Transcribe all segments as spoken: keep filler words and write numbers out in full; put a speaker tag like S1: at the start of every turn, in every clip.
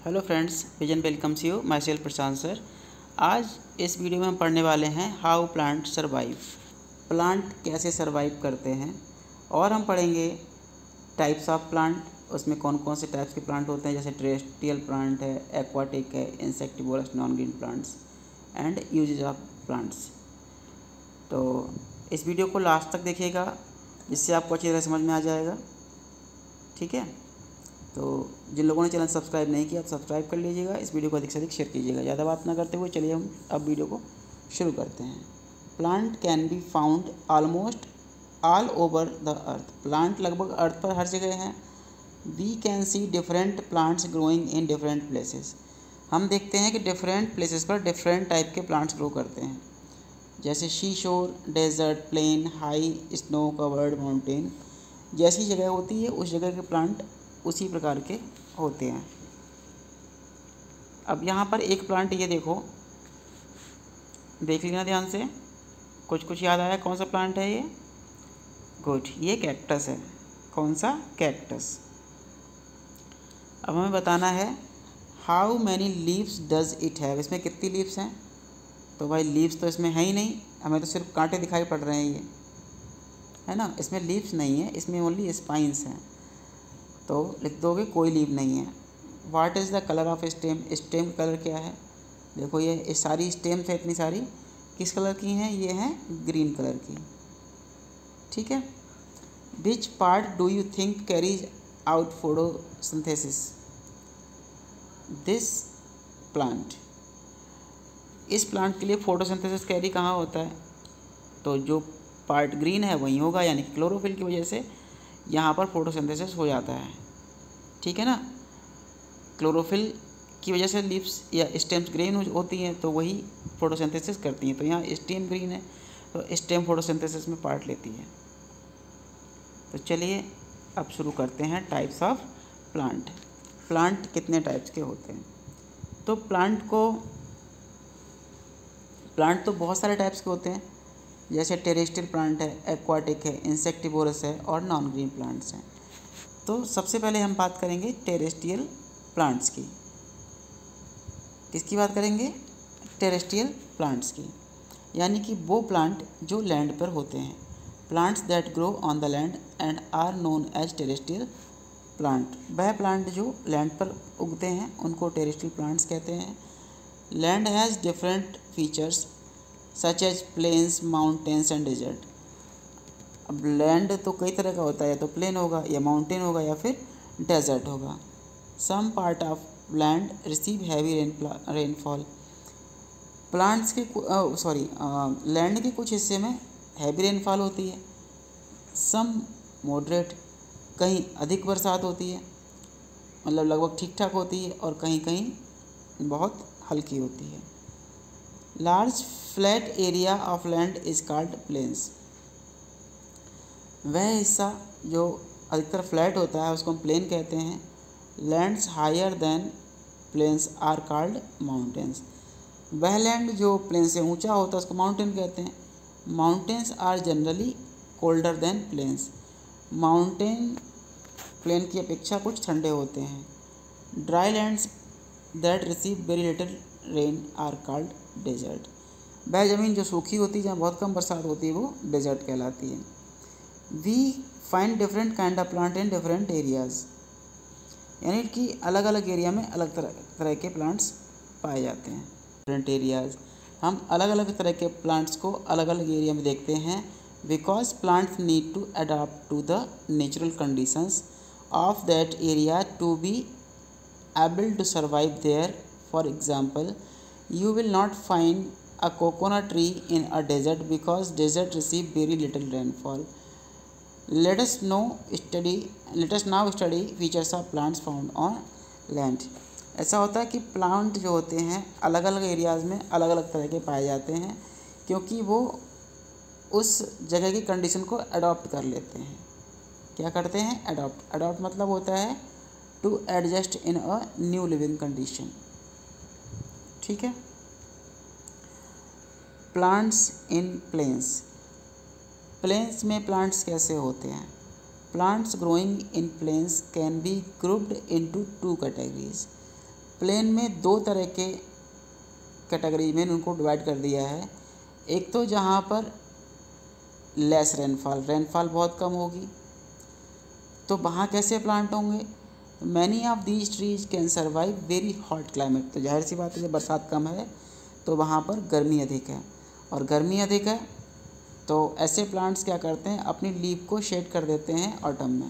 S1: Hello friends, vision welcomes you myself Prashant sir. आज इस video में हम पढ़ने वाले हैं हाउ प्लांट सरवाइव, प्लांट कैसे सरवाइव करते हैं। और हम पढ़ेंगे टाइप्स ऑफ प्लांट, उसमें कौन कौन से टाइप्स के प्लांट होते हैं, जैसे टेरेस्ट्रियल प्लांट है, एक्वाटिक है, insectivorous, non green plants and uses of plants. तो इस वीडियो को लास्ट तक देखिएगा, जिससे आपको अच्छी तरह समझ में आ जाएगा। ठीक है, तो जिन लोगों ने चैनल सब्सक्राइब नहीं किया तो सब्सक्राइब कर लीजिएगा, इस वीडियो को अधिक से अधिक शेयर कीजिएगा। ज़्यादा बात ना करते हुए चलिए हम अब वीडियो को शुरू करते हैं। Plant can be found almost all over the earth, plant लगभग अर्थ पर हर जगह हैं। We can see different plants growing in different places, हम देखते हैं कि डिफरेंट प्लेसेस पर डिफरेंट टाइप के प्लांट्स ग्रो करते हैं, जैसे sea shore, desert, plain, high snow covered mountain. जैसी जगह होती है उस जगह के प्लांट उसी प्रकार के होते हैं। अब यहाँ पर एक प्लांट, ये देखो, देख लेना ध्यान से, कुछ कुछ याद आया कौन सा प्लांट है ये? गुड, ये कैक्टस है। कौन सा? कैक्टस। अब हमें बताना है how many leaves does it have, इसमें कितनी लीव्स हैं? तो भाई लीव्स तो इसमें है ही नहीं, हमें तो सिर्फ कांटे दिखाई पड़ रहे हैं, ये है ना, इसमें लीव्स नहीं है, इसमें ओनली स्पाइंस हैं। तो लिख दोगे कोई लीव नहीं है। What is the colour of stem, stem का कलर क्या है? देखो ये ये सारी स्टेम्स है, इतनी सारी किस कलर की हैं? ये हैं ग्रीन कलर की। ठीक है। Which part do you think carries out photosynthesis? This plant, इस प्लांट के लिए फोटोसिंथेसिस कैरी कहाँ होता है? तो जो पार्ट ग्रीन है वही होगा, यानी क्लोरोफिल की वजह से यहाँ पर फोटोसिंथेसिस हो जाता है। ठीक है ना, क्लोरोफिल की वजह से लीव्स या स्टेम्स ग्रीन होती हैं, तो वही फोटोसिंथेसिस करती हैं। तो यहाँ स्टेम ग्रीन है तो स्टेम फोटोसिंथेसिस में पार्ट लेती है। तो चलिए अब शुरू करते हैं टाइप्स ऑफ प्लांट। प्लांट कितने टाइप्स के होते हैं? तो प्लांट को प्लांट तो बहुत सारे टाइप्स के होते हैं, जैसे टेरेस्ट्रियल प्लांट है, एक्वाटिक है, इंसेक्टिवोरस है और नॉन ग्रीन प्लांट्स हैं। तो सबसे पहले हम बात करेंगे टेरेस्ट्रियल प्लांट्स की। किसकी बात करेंगे? टेरेस्ट्रियल प्लांट्स की, यानी कि वो प्लांट जो लैंड पर होते हैं। Plants that grow on the land and are known as terrestrial plant, वह प्लांट जो लैंड पर उगते हैं उनको टेरेस्ट्रियल प्लांट्स कहते हैं। Land has different features such as plains, mountains and desert. अब लैंड तो कई तरह का होता है, या तो प्लेन होगा या माउंटेन होगा या फिर डेजर्ट होगा। Some part of land receive heavy rain rainfall, plants के सॉरी लैंड के कुछ हिस्से में हैवी रेनफॉल होती है, सम मॉडरेट, कहीं अधिक बरसात होती है, मतलब लगभग ठीक ठाक होती है, और कहीं कहीं बहुत हल्की होती है। Large flat area of land is called plains, वह हिस्सा जो अधिकतर फ्लैट होता है उसको हम प्लेन कहते हैं। Lands higher than plains are called mountains, वह लैंड जो प्लेन से ऊंचा होता है उसको माउंटेन कहते हैं। Mountains are generally colder than plains, mountain plain की अपेक्षा कुछ ठंडे होते हैं। Dry lands that receive very little rain are called desert, वह ज़मीन जो सूखी होती है, जहाँ बहुत कम बरसात होती है, वो डेजर्ट कहलाती है। We find different kind of plant in different areas, यानी कि अलग अलग एरिया में अलग तरह तरह के प्लांट्स पाए जाते हैं। डिफरेंट एरियाज़, हम अलग अलग तरह के प्लांट्स को अलग अलग एरिया में देखते हैं, because plants need to adapt to the natural conditions of that area to be able to survive there. For example, you will not find a coconut tree in a desert because desert receive very little rainfall. Let us know study let us now study features of plants found on land. ऐसा होता है कि plant जो होते हैं अलग अलग areas में अलग अलग तरह के पाए जाते हैं, क्योंकि वो उस जगह की कंडीशन को अडॉप्ट कर लेते हैं। क्या करते हैं? अडॉप्ट। अडॉप्ट मतलब होता है to adjust in a new living condition. ठीक है। प्लांट्स इन प्लेन्स, प्लेन्स में प्लांट्स कैसे होते हैं? Plants growing in plains can be grouped into two categories, plain में दो तरह के कैटेगरी में उनको डिवाइड कर दिया है। एक तो जहाँ पर लेस रेनफॉल रेनफॉल बहुत कम होगी, तो वहाँ कैसे प्लांट होंगे? Many of these trees can survive very hot climate. तो जाहिर सी बात है जब बरसात कम है तो वहाँ पर गर्मी अधिक है, और गर्मी अधिक है तो ऐसे प्लांट्स क्या करते हैं, अपनी लीफ को शेड कर देते हैं ऑटम में।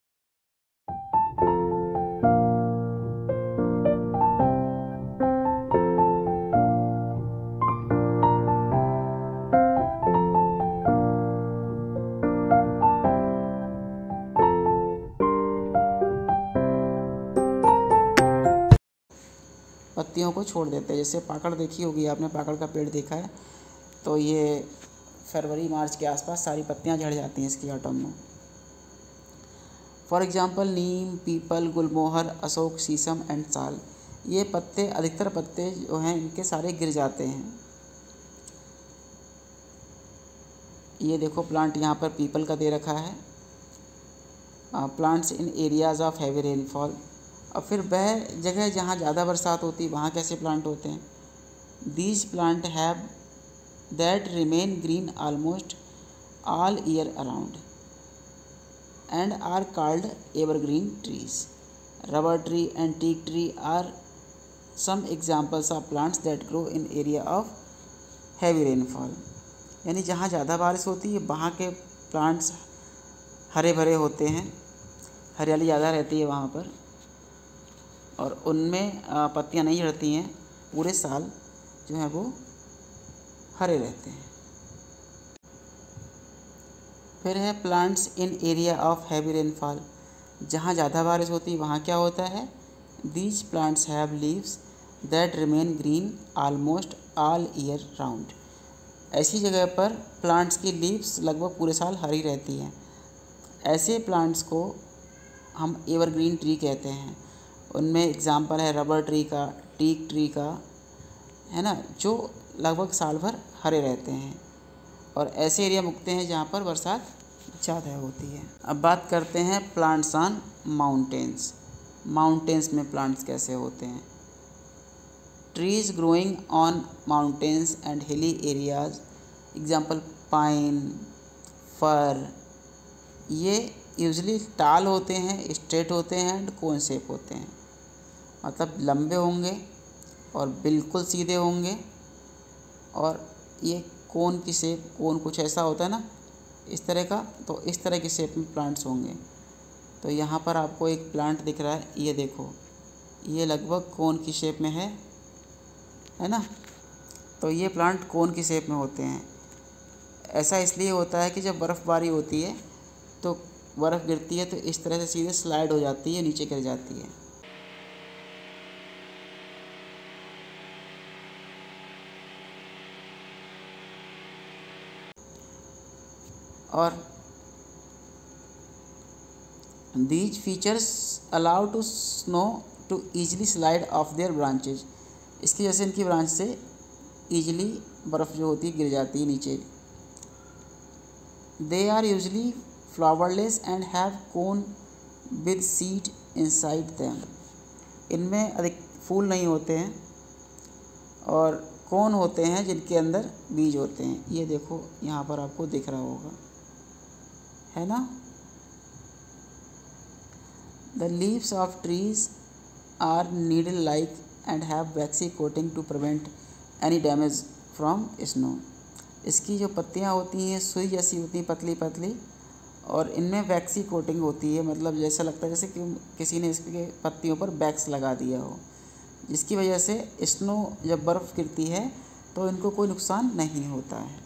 S1: पत्तियों को छोड़ देते हैं। जैसे पाकड़ देखी होगी आपने, पाकड़ का पेड़ देखा है, तो ये फरवरी मार्च के आसपास सारी पत्तियां झड़ जाती हैं इसकी ऑटम में। For example neem, peepal, gulmohar, ashok, sheesham and साल, ये पत्ते अधिकतर पत्ते जो हैं इनके सारे गिर जाते हैं। ये देखो प्लांट यहाँ पर पीपल का दे रखा है, plants in areas of heavy rainfall. और फिर वह जगह जहाँ ज़्यादा बरसात होती है वहाँ कैसे प्लांट होते हैं? These plant have that remain green almost all year around and are called evergreen trees. Rubber tree and teak tree are some examples of plants that grow in area of heavy rainfall. यानी जहाँ ज़्यादा बारिश होती है वहाँ के plants हरे भरे होते हैं, हरियाली ज़्यादा रहती है वहाँ पर, और उनमें पत्तियां नहीं झड़ती हैं, पूरे साल जो है वो हरे रहते हैं। फिर है plants in area of heavy rainfall, जहाँ ज़्यादा बारिश होती है वहाँ क्या होता है? These plants have leaves that remain green almost all year round. ऐसी जगह पर प्लांट्स की लीव्स लगभग पूरे साल हरी रहती हैं। ऐसे प्लांट्स को हम एवरग्रीन ट्री कहते हैं। उनमें एग्जाम्पल है रबर ट्री का, टीक ट्री का, है ना, जो लगभग साल भर हरे रहते हैं। और ऐसे एरिया मुकते हैं जहाँ पर बरसात ज़्यादा होती है। अब बात करते हैं प्लांट्स ऑन माउंटेन्स। माउंटेन्स में प्लांट्स कैसे होते हैं? Trees growing on mountains and hilly areas, example pine, fir, ये यूजली टाल होते हैं, स्ट्रेट होते हैं एंड कोन शेप होते हैं। मतलब लंबे होंगे और बिल्कुल सीधे होंगे, और ये कोन की शेप, कोन कुछ ऐसा होता है ना इस तरह का, तो इस तरह की शेप में प्लांट्स होंगे। तो यहाँ पर आपको एक प्लांट दिख रहा है, ये देखो, ये लगभग कोन की शेप में है है ना। तो ये प्लांट कोन की शेप में होते हैं। ऐसा इसलिए होता है कि जब बर्फ़बारी होती है तो बर्फ़ गिरती है तो इस तरह से सीधे स्लाइड हो जाती है, नीचे गिर जाती है। और these features allow to snow to easily slide off their branches। इसकी वजह से इनकी ब्रांच से ईजिली बर्फ़ जो होती है गिर जाती है नीचे। They are usually flowerless and have cone with seed inside them। इनमें अधिक फूल नहीं होते हैं और कोन होते हैं जिनके अंदर बीज होते हैं। ये देखो यहाँ पर आपको दिख रहा होगा, है ना। The leaves of trees are needle like and have waxy coating to prevent any damage from snow। इसकी जो पत्तियाँ होती हैं सुई जैसी होती हैं, पतली पतली, और इनमें वैक्सी कोटिंग होती है। मतलब जैसा लगता है जैसे कि किसी ने इसके पत्तियों पर वैक्स लगा दिया हो, जिसकी वजह से स्नो जब बर्फ़ गिरती है तो इनको कोई नुकसान नहीं होता है।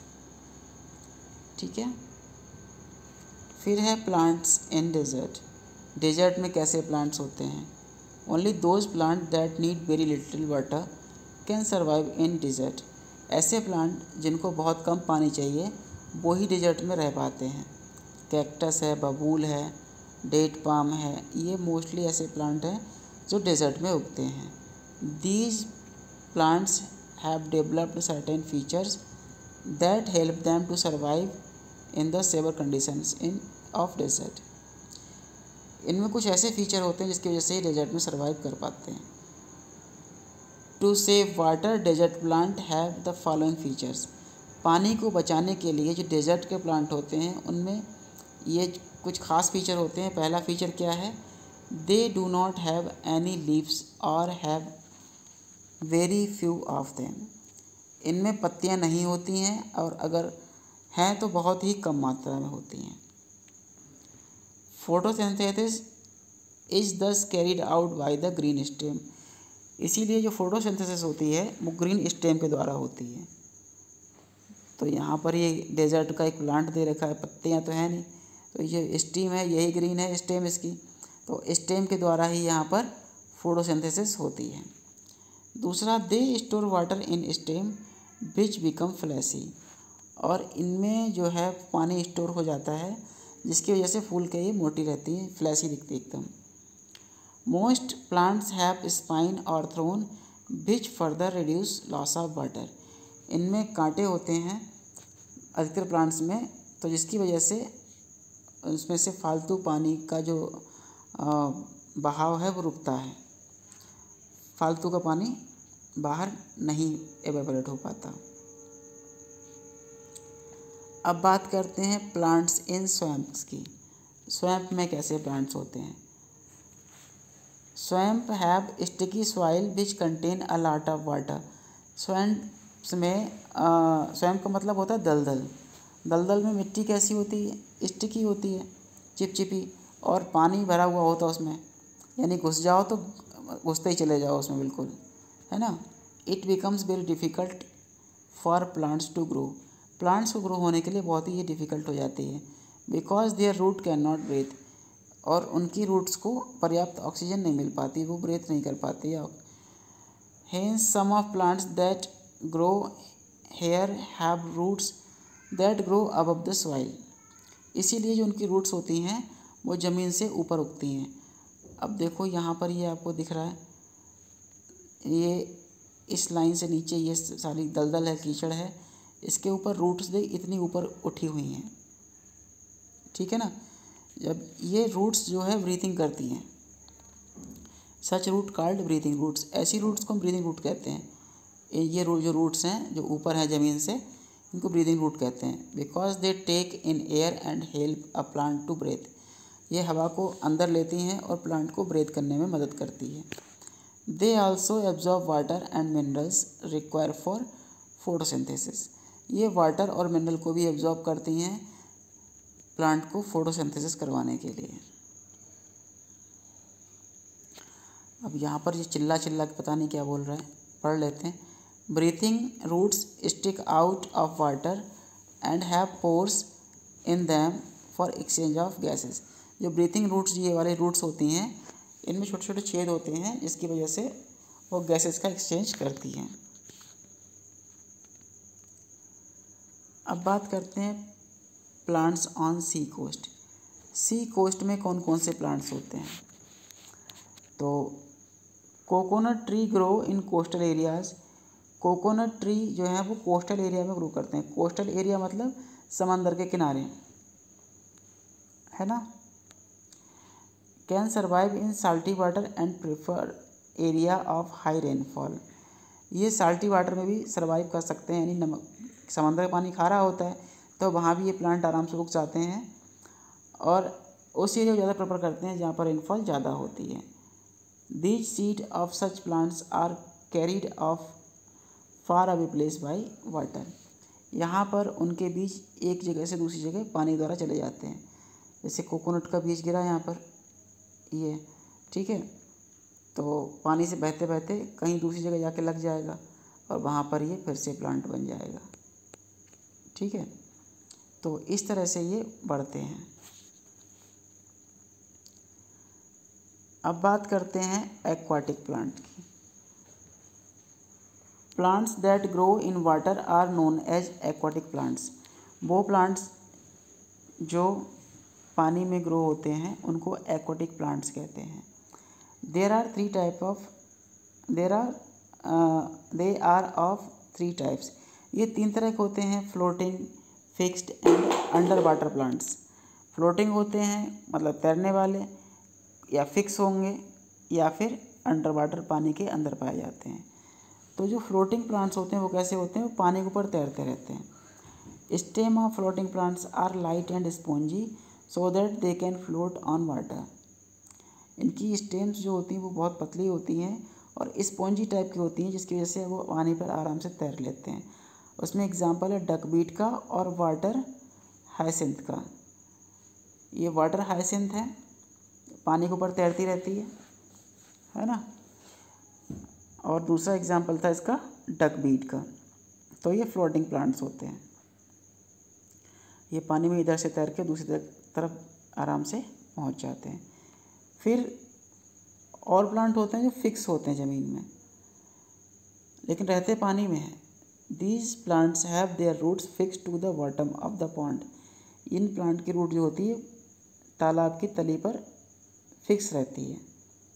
S1: ठीक है। फिर है प्लांट्स इन डेजर्ट। डेजर्ट में कैसे प्लांट्स होते हैं? Only those plant that need very little water can survive in desert. ऐसे प्लांट जिनको बहुत कम पानी चाहिए वो ही डेजर्ट में रह पाते हैं। कैक्टस है, बबूल है, डेट पाम है, ये मोस्टली ऐसे प्लांट हैं जो डेजर्ट में उगते हैं। These plants have developed certain features that help them to survive in the severe conditions in of desert. इनमें कुछ ऐसे फीचर होते हैं जिसकी वजह से ही डेजर्ट में सर्वाइव कर पाते हैं। To save water desert plant have the following features. पानी को बचाने के लिए जो डेजर्ट के प्लांट होते हैं उनमें ये कुछ खास फीचर होते हैं। पहला फीचर क्या है, they do not have any leaves और have very few of them. इनमें पत्तियां नहीं होती हैं और अगर हैं तो बहुत ही कम मात्रा में होती हैं। Photosynthesis is thus carried out by the green stem. इसीलिए जो फोटोसिंथेसिस होती है वो ग्रीन स्टेम के द्वारा होती है। तो यहाँ पर ये डेजर्ट का एक प्लांट दे रखा है, पत्तियाँ तो है नहीं, तो ये स्टीम है, यही ग्रीन है स्टेम इसकी, तो स्टेम के द्वारा ही यहाँ पर फोटोसिंथेसिस होती है। दूसरा, they store water in stem which become fleshy. और इनमें जो है पानी स्टोर हो जाता है जिसकी वजह से फूल के ये मोटी रहती है, फ्लैशी दिखती है एकदम। मोस्ट प्लांट्स हैव स्पाइन और thorn which further reduce loss of water. इनमें कांटे होते हैं अधिकतर प्लांट्स में, तो जिसकी वजह से उसमें से फालतू पानी का जो बहाव है वो रुकता है, फालतू का पानी बाहर नहीं एवेपोरेट हो पाता। अब बात करते हैं प्लांट्स इन स्वैम्प्स की। स्वैम्प में कैसे प्लांट्स होते हैं। Swamp have sticky soil which contain a lot of water. Swamps में स्वैम्प का मतलब होता है दलदल। दलदल में मिट्टी कैसी होती है, स्टिकी होती है, चिपचिपी, और पानी भरा हुआ होता है उसमें, यानी घुस जाओ तो घुसते ही चले जाओ उसमें, बिल्कुल, है ना। It becomes very difficult for plants to grow. Plants को ग्रो होने के लिए बहुत ही ये डिफ़िकल्ट हो जाती है, because their root can not breathe. और उनकी रूट्स को पर्याप्त ऑक्सीजन नहीं मिल पाती, वो ब्रीथ नहीं कर पाती है। Hence some of plants that grow here have roots that grow above the soil. इसीलिए जो उनकी रूट्स होती हैं वो ज़मीन से ऊपर उगती हैं। अब देखो यहाँ पर ये आपको दिख रहा है, ये इस लाइन से नीचे ये सारी दलदल है, कीचड़ है, इसके ऊपर रूट्स देख इतनी ऊपर उठी हुई हैं, ठीक है ना। जब ये रूट्स जो है ब्रीथिंग करती हैं, such root called breathing roots, ऐसी रूट्स को हम ब्रीथिंग रूट कहते हैं। ये रू, जो रूट्स हैं जो ऊपर हैं ज़मीन से, इनको ब्रीथिंग रूट कहते हैं। Because they take in air and help a plant to breathe. ये हवा को अंदर लेती हैं और प्लांट को ब्रेथ करने में मदद करती है। They also absorb water and minerals require for photosynthesis. ये वाटर और मिनरल को भी एब्जॉर्ब करती हैं प्लांट को फोटोसिंथेसिस करवाने के लिए। अब यहाँ पर ये चिल्ला चिल्ला के पता नहीं क्या बोल रहा है, पढ़ लेते हैं। Breathing roots stick out of water and have pores in them for exchange of gases. जो ब्रीथिंग रूट्स ये वाले रूट्स होती हैं, इनमें छोटे छोटे छेद होते हैं जिसकी वजह से वो गैसेस का एक्सचेंज करती हैं। अब बात करते हैं plants on sea coast. Sea coast में कौन कौन से प्लांट्स होते हैं। तो coconut tree grow in coastal areas. Coconut tree जो है वो कोस्टल एरिया में ग्रो करते हैं। कोस्टल एरिया मतलब समंदर के किनारे, है ना। Can survive in salty water and prefer area of high rainfall. ये साल्टी वाटर में भी सर्वाइव कर सकते हैं, यानी नमक समंदर का पानी खारा होता है तो वहाँ भी ये प्लांट आराम से उग जाते हैं, और उस एरिया को ज़्यादा प्रेफर करते हैं जहाँ पर रेनफॉल ज़्यादा होती है। These seed of such plants are carried off far away place by water. यहाँ पर उनके बीज एक जगह से दूसरी जगह पानी द्वारा चले जाते हैं। जैसे कोकोनट का बीज गिरा यहाँ पर, ये ठीक है, तो पानी से बहते बहते कहीं दूसरी जगह जाके लग जाएगा और वहाँ पर ये फिर से प्लांट बन जाएगा, ठीक है। तो इस तरह से ये बढ़ते हैं। अब बात करते हैं एक्वाटिक प्लांट की। Plants that grow in water are known as aquatic plants. वो प्लांट्स जो पानी में ग्रो होते हैं उनको एक्वाटिक प्लांट्स कहते हैं। There are three type of there are they are of three types. ये तीन तरह के होते हैं, floating, fixed and under water plants. Floating होते हैं मतलब तैरने वाले, या फिक्स होंगे, या फिर अंडर वाटर पानी के अंदर पाए जाते हैं। तो जो फ्लोटिंग प्लांट्स होते हैं वो कैसे होते हैं, वो पानी के ऊपर तैरते रहते हैं। Stem of floating plants are light and spongy so that they can float on water. इनकी स्टेम्स जो होती हैं वो बहुत पतली होती हैं और स्पॉन्जी टाइप की होती हैं, जिसकी वजह से वो पानी पर आराम से तैर लेते हैं। उसमें एग्जांपल है डकबीट का और वाटर हायसिंथ का। ये वाटर हायसिंथ है, पानी के ऊपर तैरती रहती है है ना। और दूसरा एग्जांपल था इसका डकबीट का। तो ये फ्लोटिंग प्लांट्स होते हैं, ये पानी में इधर से तैर के दूसरी तरफ आराम से पहुंच जाते हैं। फिर और प्लांट होते हैं जो फिक्स होते हैं ज़मीन में लेकिन रहते पानी में हैं। These plants have their roots fix to the bottom of the pond. इन प्लांट की रूट जो होती है तालाब की तली पर फिक्स रहती है,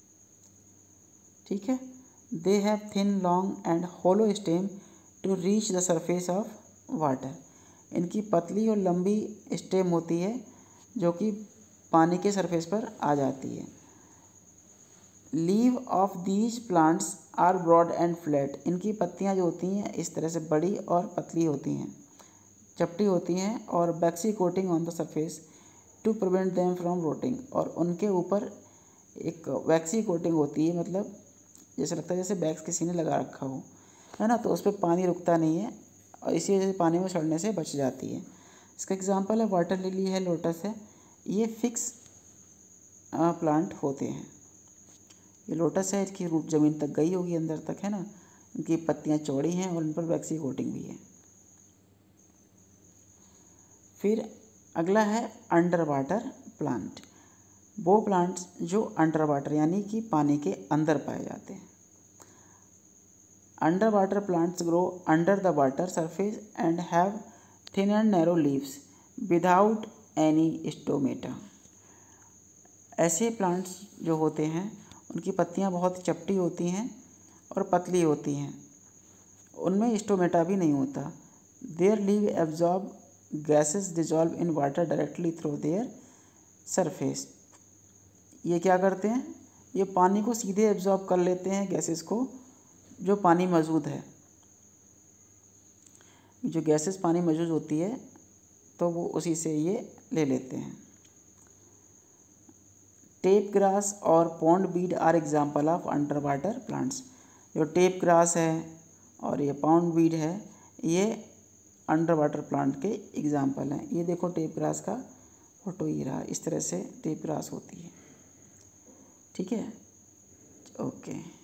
S1: ठीक है। They have thin long and hollow stem to reach the surface of water. इनकी पतली और लंबी स्टेम होती है जो कि पानी के सरफेस पर आ जाती है। Leave of these plants are broad and flat. इनकी पत्तियां जो होती हैं इस तरह से बड़ी और पतली होती हैं, चपटी होती हैं और waxy coating on the surface to prevent them from rotting. और उनके ऊपर एक वैक्सी कोटिंग होती है, मतलब जैसे लगता है जैसे वैक्स किसी ने लगा रखा हो, है ना। तो उस पर पानी रुकता नहीं है और इसी वजह से पानी में सड़ने से बच जाती है। इसका एग्जांपल है वाटर लिली है, लोटस है। ये फिक्स प्लांट होते हैं। ये लोटस है, इसकी रूट ज़मीन तक गई होगी अंदर तक, है ना। इनकी पत्तियां चौड़ी हैं और इन पर वैक्सी कोटिंग भी है। फिर अगला है अंडर वाटर प्लांट। वो प्लांट्स जो अंडर वाटर यानी कि पानी के अंदर पाए जाते हैं। Under water plants grow under the water surface and have thin and narrow leaves without any stomata. ऐसे प्लांट्स जो होते हैं उनकी पत्तियां बहुत चपटी होती हैं और पतली होती हैं, उनमें स्टोमेटा भी नहीं होता। Their leave absorb gases dissolve in water directly through their surface. ये क्या करते हैं, ये पानी को सीधे एब्जॉर्ब कर लेते हैं, गैसेस को जो पानी मौजूद है। जो गैसेस पानी मौजूद होती है तो वो उसी से ये ले लेते हैं। टेप ग्रास और pond weed are example of under water plants. जो टेप ग्रास है और ये पॉन्ड बीड है, ये अंडर वाटर प्लांट के एग्जाम्पल हैं। ये देखो टेप ग्रास का फोटो ही रहा, इस तरह से टेप ग्रास होती है, ठीक है। ओके।